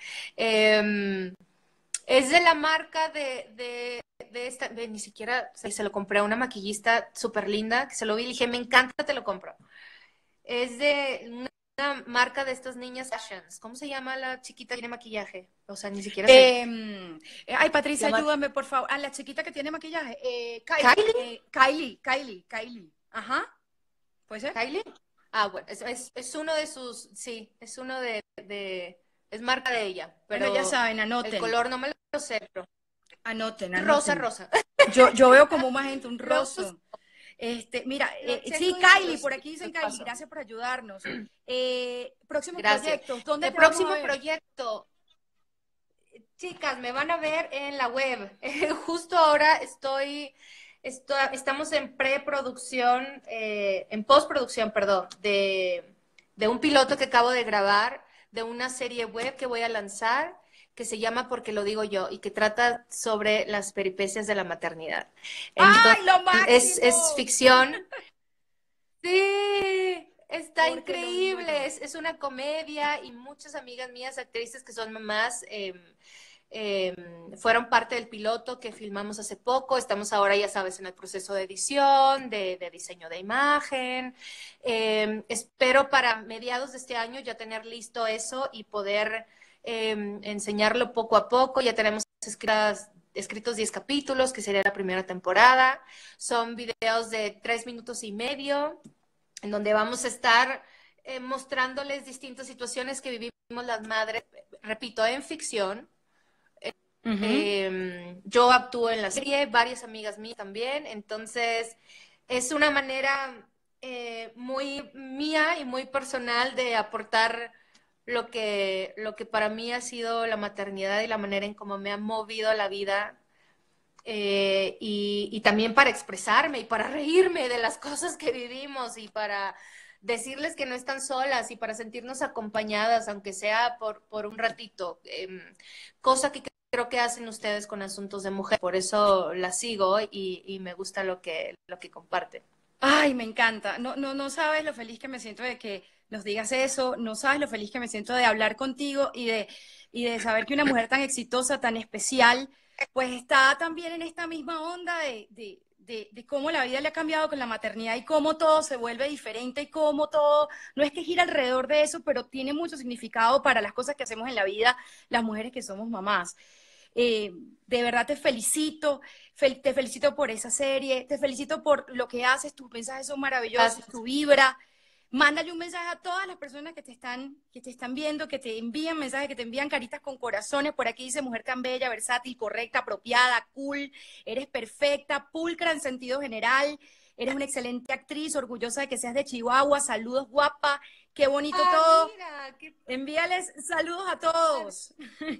Es de la marca de esta, ni siquiera se lo compré a una maquillista súper linda, que se lo vi y le dije, me encanta, te lo compro. Es de una marca de estas niñas fashions. ¿Cómo se llama la chiquita que tiene maquillaje? O sea, ni siquiera sé. Ay, Patricia, La ayúdame, por favor. A la chiquita que tiene maquillaje. ¿Kylie? Kylie. Ajá. ¿Puede ser? ¿Kylie? Ah, bueno, es uno de sus, sí, es uno es marca de ella, pero Bueno, ya saben, anoten. el color no me lo sé, pero Anoten. rosa. Yo veo como un magenta, un Rosa. roso. Mira, Lo sí, checo y Kylie, por aquí dicen los Kylie, paso. gracias por ayudarnos. Próximos Gracias. proyectos, ¿dónde El te vamos a próximo ver? proyecto, chicas, me van a ver en la web. Justo ahora estamos en preproducción, en postproducción, perdón, de un piloto que acabo de grabar, de una serie web que voy a lanzar, que se llama Porque lo digo yo, y que trata sobre las peripecias de la maternidad. Entonces, ¡Ay, lo máximo! es ficción. Sí, está Porque lo digo yo. increíble. Es una comedia y muchas amigas mías, actrices que son mamás, fueron parte del piloto que filmamos hace poco. Estamos ahora, ya sabes, en el proceso de edición, de diseño de imagen. Espero para mediados de este año ya tener listo eso y poder enseñarlo poco a poco. Ya tenemos escritos 10 capítulos, que sería la primera temporada. Son videos de 3 minutos y medio, en donde vamos a estar mostrándoles distintas situaciones que vivimos las madres, repito, en ficción. Yo actúo en la serie, varias amigas mías también, entonces es una manera muy mía y muy personal de aportar lo que para mí ha sido la maternidad y la manera en cómo me ha movido la vida, y también para expresarme y para reírme de las cosas que vivimos y para decirles que no están solas y para sentirnos acompañadas, aunque sea por un ratito, cosa que creo que hacen ustedes con asuntos de mujer. Por eso la sigo y me gusta lo que comparten. Ay, me encanta. No sabes lo feliz que me siento de que nos digas eso, no sabes lo feliz que me siento de hablar contigo y de saber que una mujer tan exitosa, tan especial, pues está también en esta misma onda de cómo la vida le ha cambiado con la maternidad y cómo todo se vuelve diferente y cómo todo, no es que gira alrededor de eso, pero tiene mucho significado para las cosas que hacemos en la vida, las mujeres que somos mamás. De verdad te felicito, te felicito por esa serie, te felicito por lo que haces, tus mensajes son maravillosos, Gracias. tu vibra. Mándale un mensaje a todas las personas que te están viendo, que te envían mensajes, que te envían caritas con corazones. Por aquí dice mujer tan bella, versátil, correcta, apropiada, cool, eres perfecta, pulcra en sentido general. Eres una excelente actriz, orgullosa de que seas de Chihuahua. Saludos, guapa. Qué bonito todo. Mira, Envíales saludos a todos.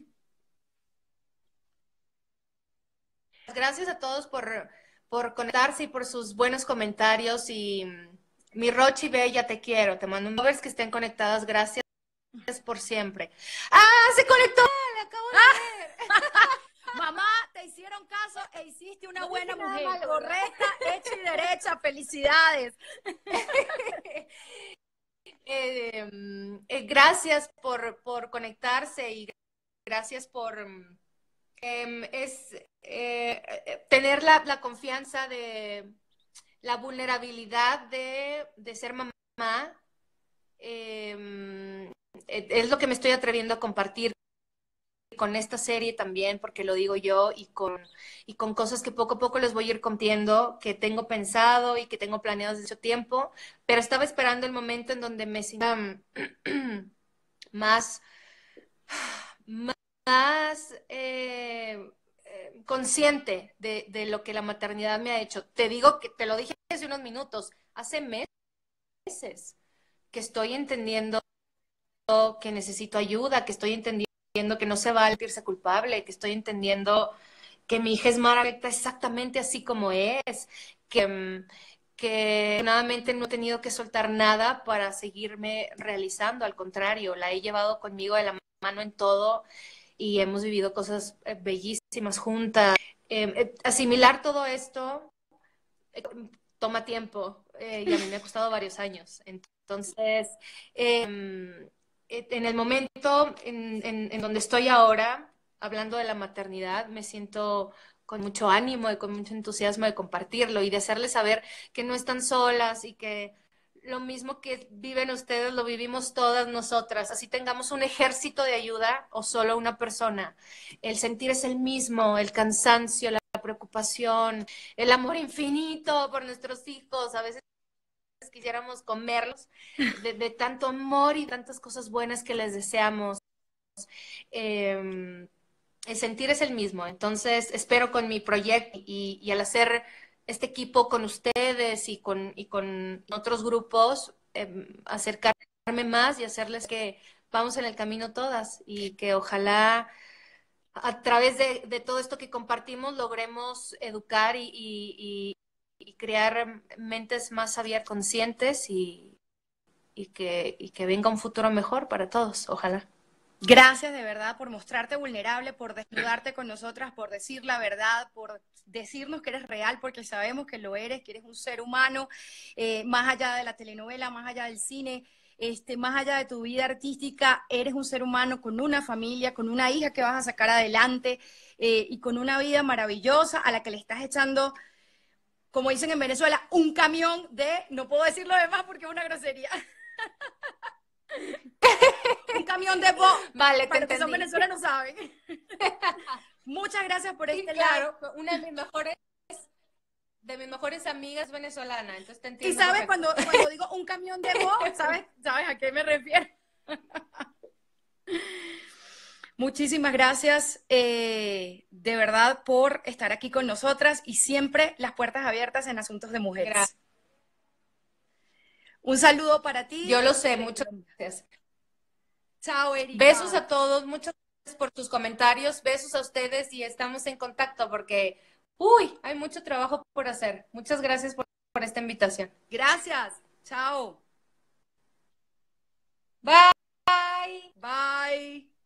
Gracias a todos por conectarse y por sus buenos comentarios. Y mi Rochi Bella, te quiero. Te mando un beso, que estén conectadas. Gracias por siempre. ¡Ah! ¡Se conectó! ¡La acabo de ver! Mamá, te hicieron caso e hiciste una No buena dije nada mujer. malo, ¿verdad? Correcta, hecha y derecha. Felicidades. Gracias por conectarse y gracias por tener la confianza de la vulnerabilidad de ser mamá. Es lo que me estoy atreviendo a compartir con esta serie también, porque lo digo yo, y con cosas que poco a poco les voy a ir compartiendo, que tengo pensado y que tengo planeado desde mucho tiempo, pero estaba esperando el momento en donde me sienta más, más consciente de lo que la maternidad me ha hecho. Te digo que te lo dije hace unos minutos, hace meses que estoy entendiendo que necesito ayuda, que estoy entendiendo que no se va a sentirse culpable, que estoy entendiendo que mi hija es maravillosa exactamente así como es, que afortunadamente no he tenido que soltar nada para seguirme realizando, al contrario, la he llevado conmigo de la mano en todo y hemos vivido cosas bellísimas juntas. Asimilar todo esto toma tiempo y a mí me ha costado varios años. Entonces, en el momento en donde estoy ahora, hablando de la maternidad, me siento con mucho ánimo y con mucho entusiasmo de compartirlo y de hacerles saber que no están solas y que lo mismo que viven ustedes lo vivimos todas nosotras. Así tengamos un ejército de ayuda o solo una persona. El sentir es el mismo, el cansancio, la preocupación, el amor infinito por nuestros hijos. A veces quisiéramos comerlos de tanto amor y tantas cosas buenas que les deseamos. El sentir es el mismo. Entonces, espero con mi proyecto y al hacer este equipo con ustedes y con otros grupos, acercarme más y hacerles que vamos en el camino todas y que ojalá a través de todo esto que compartimos logremos educar y crear mentes más abiertas, conscientes y que venga un futuro mejor para todos, ojalá. Gracias de verdad por mostrarte vulnerable, por desnudarte con nosotras, por decir la verdad, por decirnos que eres real, porque sabemos que lo eres, que eres un ser humano, más allá de la telenovela, más allá del cine, más allá de tu vida artística, eres un ser humano con una familia, con una hija que vas a sacar adelante y con una vida maravillosa a la que le estás echando, como dicen en Venezuela, un camión de, no puedo decir lo demás porque es una grosería. Un camión de vale, para los que son venezolanos saben. Muchas gracias por este claro, live. Una de mis mejores amigas venezolana, entonces te entiendo. Y sabes, cuando digo un camión de ¿sabes a qué me refiero? Muchísimas gracias de verdad por estar aquí con nosotras y siempre las puertas abiertas en Asuntos de Mujeres. Gracias. Un saludo para ti. Yo lo sé, muchas gracias. Chao, Erika. Besos a todos, muchas gracias por tus comentarios, besos a ustedes y estamos en contacto porque, hay mucho trabajo por hacer. Muchas gracias por esta invitación. Gracias. Chao. Bye. Bye.